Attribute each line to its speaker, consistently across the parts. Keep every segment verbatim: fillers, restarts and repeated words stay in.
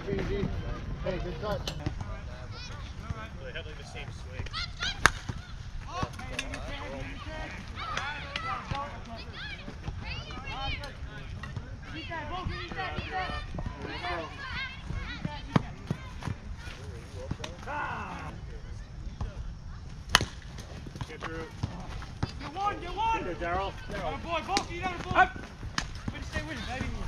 Speaker 1: easy. Hey, good touch.
Speaker 2: They had like the same swing. Get through.
Speaker 3: Get one, get one!
Speaker 2: Get there, Daryl.
Speaker 3: Got a boy, both of you got a boy. Up! Way to stay with him, baby.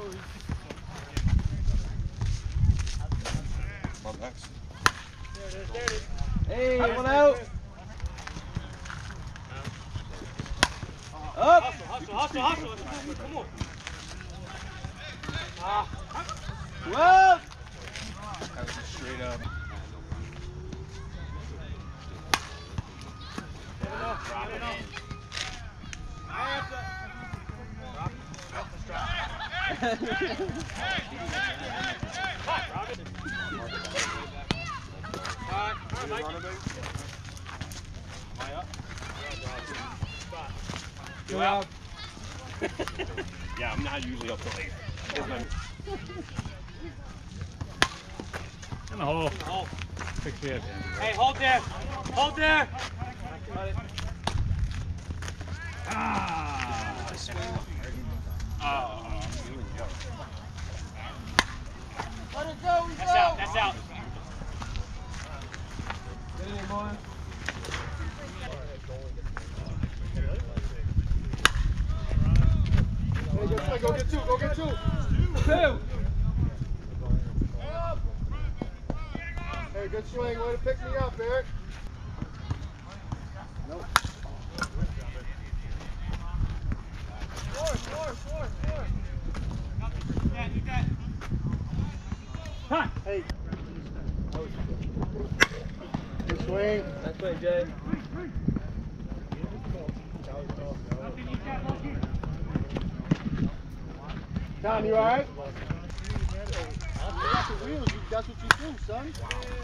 Speaker 2: Come on, next.
Speaker 3: There it is, there it is.
Speaker 4: Hey, one out. Up.
Speaker 3: Hustle, hustle, hustle, hustle. Come on. Ah.
Speaker 4: Whoa.
Speaker 2: That was just straight up.
Speaker 3: Drop it in.
Speaker 4: Go out.
Speaker 2: Yeah, I'm not usually up till eight.
Speaker 3: In the hole. In the hole. Hey, hold there. Hold there. Ah. Oh.
Speaker 4: Let it go.
Speaker 3: That's out. That's out.
Speaker 4: Get in there, boy.
Speaker 1: Hey, go, play, go get two, go get two.
Speaker 4: Two.
Speaker 1: Hey, good swing. Way to pick me up, Eric. Nope.
Speaker 3: Score, score, score, score. Yeah, you got. Time.
Speaker 1: Hey. Good swing.
Speaker 4: Nice play, Jay.
Speaker 1: Tom, you alright? That's the wheels. That's what you do, son.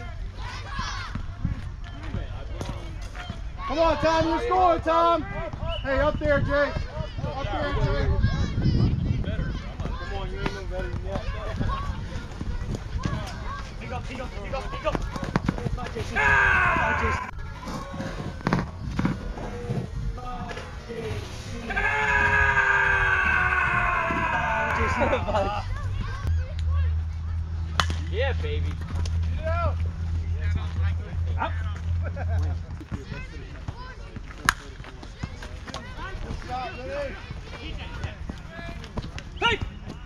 Speaker 1: Come on, Tom. You score, Tom. Hey, up there, Jay. Up there, Jay. Come on, you ain't no better than that.
Speaker 3: Pick up, pick up, pick up, pick up.
Speaker 4: Ah! Yeah, baby.
Speaker 3: Up. Hey!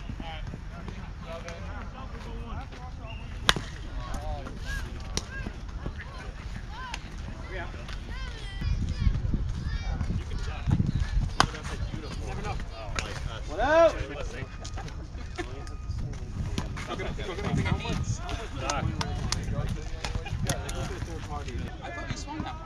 Speaker 4: One out.
Speaker 5: I thought you swung that one.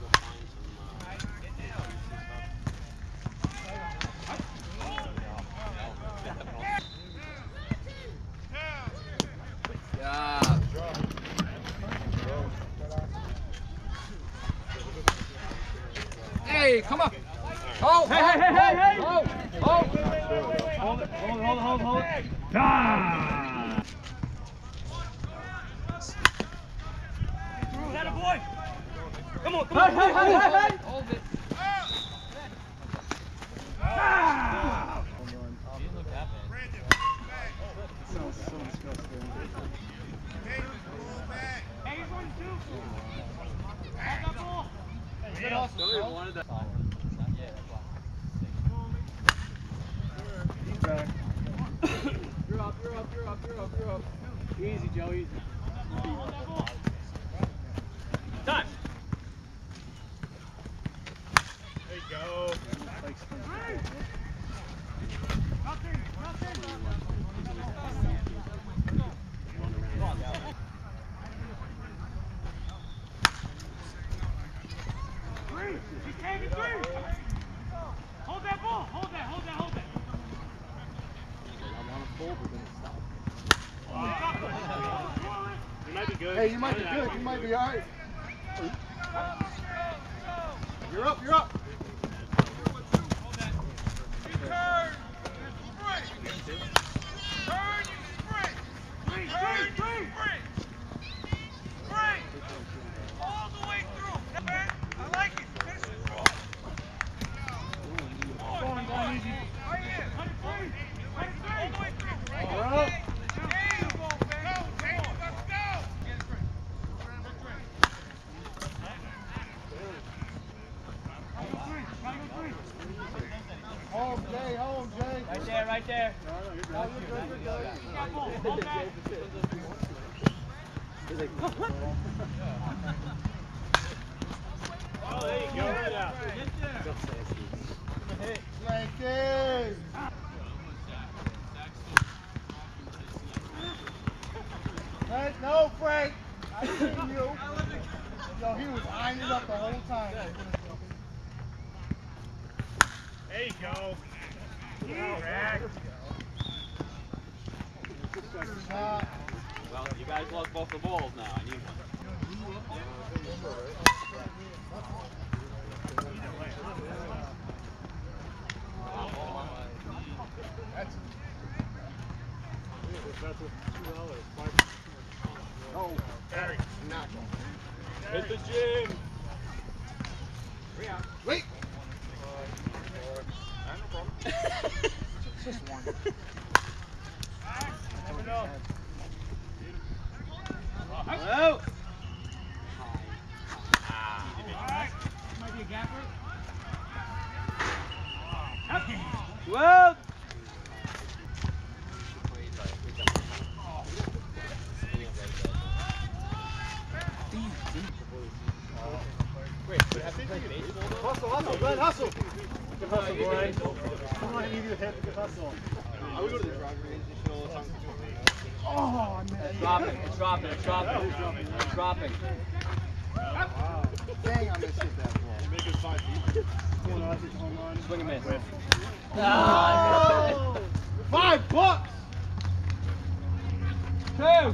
Speaker 4: Yeah. Hey, come on. Oh,
Speaker 3: Hey, hey, hey, hey, hey!
Speaker 4: Oh, oh.
Speaker 3: Hold it, hold it, hold it, hold it, hold it. Ah! Through, that a boy! Come on, come on! Hey, hey, hey, hey, hey!
Speaker 4: Hold it.
Speaker 3: Ah! Hey, he's one, two. Hold that ball.
Speaker 4: Good hustle. Wanted that.
Speaker 1: He's back.
Speaker 4: You're up, you're up, you're up, you're up, you're up.
Speaker 1: Easy, Joe, easy.
Speaker 3: Hold that ball. Time.
Speaker 2: There you go.
Speaker 3: Nothing, nothing. Three. He's taking three. Hold that ball. Hold that, hold that, hold that.
Speaker 2: You might be good.
Speaker 1: Hey, you might be good. You might be alright. You're up, you're up.
Speaker 3: Three, three, three. Three. All the way through. I like it. Finish it. Going, going easy. Right here. twenty-three. twenty-three. All the way through.
Speaker 1: All right.
Speaker 3: There you go, man. Go, James. Let's go.
Speaker 1: Home, Jay, home, Jay.
Speaker 3: Right there, right there.
Speaker 1: No, no, you're good. You're good. You're good.
Speaker 3: Hold that.
Speaker 2: Oh, there you go. Right out.
Speaker 1: Frankie! Frank, no, Frank! I seen you. Yo, he was eyeing it up the whole time.
Speaker 2: There you go. Rack.
Speaker 1: Shot.
Speaker 4: Well, you guys lost both the balls now. I need one.
Speaker 2: That's a two dollars.
Speaker 1: Oh,
Speaker 2: Barry.
Speaker 1: not
Speaker 2: Hit the gym.
Speaker 1: Wait!
Speaker 2: Just one.
Speaker 3: Never know.
Speaker 4: Hello.
Speaker 3: Alright. Might be a gapper.
Speaker 4: Whoa.
Speaker 1: Hustle, hustle, Glenn, hustle! Good hustle, Glenn. Come on, I need you to hit. Good hustle.
Speaker 5: I would go to the driving range and shit all the time.
Speaker 1: Oh, man.
Speaker 4: It's dropping. It's dropping. It's dropping. It's dropping.
Speaker 1: Wow. Dang, I missed that ball.
Speaker 2: Make it five feet.
Speaker 1: Going on, it's a home run.
Speaker 4: Swing and miss.
Speaker 2: Whip.
Speaker 4: Ah,
Speaker 1: Five bucks!
Speaker 4: two.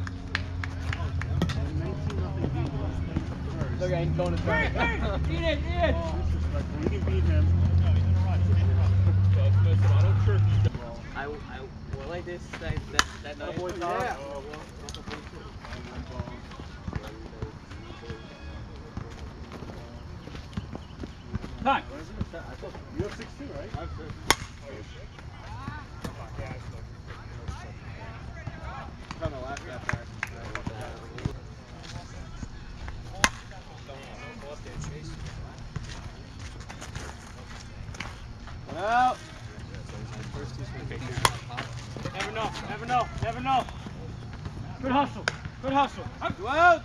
Speaker 4: Look at him going to third. Eat it, eat it.
Speaker 1: Disrespectful. You can beat him.
Speaker 4: I, I, will I this that, that, that night?
Speaker 1: Boy, Tom.
Speaker 4: Yeah. Time.
Speaker 1: You have six too, right? I have six.
Speaker 5: Trying to laugh at that.
Speaker 4: Well.
Speaker 3: Never know, never know, never know. Good hustle, good hustle.
Speaker 4: Well.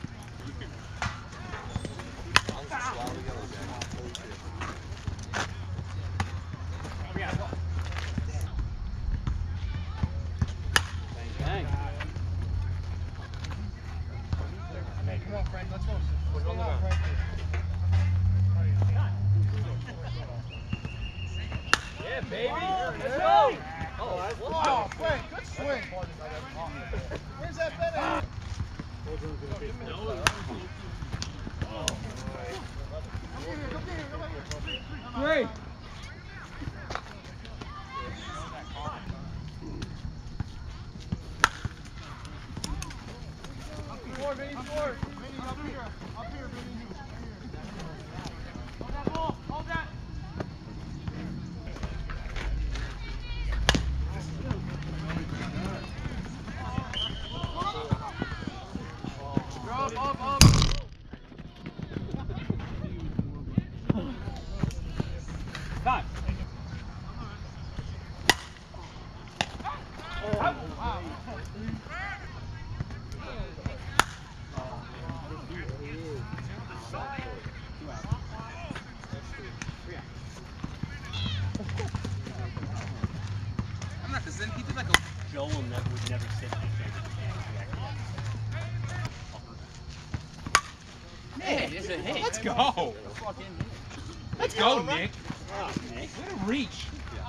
Speaker 4: Dang.
Speaker 1: Come on, Frank, let's go. Come on, Frank.
Speaker 4: Yeah, baby.
Speaker 1: Let's
Speaker 4: go.
Speaker 1: Oh, wow, Frank, good swing. Where's that bet at?
Speaker 4: Three.
Speaker 1: Four, Vinny, four. Vinny, up here. Up here, Vinny.
Speaker 3: Hold that ball, hold that.
Speaker 1: Up, up, up.
Speaker 3: Time.
Speaker 1: Wow.
Speaker 5: I'm not, because then he did like a.
Speaker 2: Joe will never, would never sit in his favorite
Speaker 4: Man, is it hit?
Speaker 2: Let's go. Let's go, Nick. Way to reach.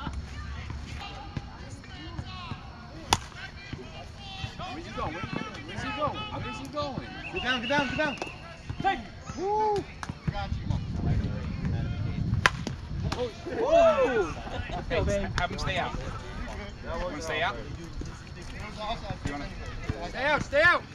Speaker 5: Where's he going? Where's he going? Where's he going?
Speaker 1: Get down, get down, get down.
Speaker 3: Take.
Speaker 1: Woo. Got you.
Speaker 4: Woo!
Speaker 5: Hey, have him stay out. Want to stay out?
Speaker 1: There's also-
Speaker 5: You want to? Stay out, stay out.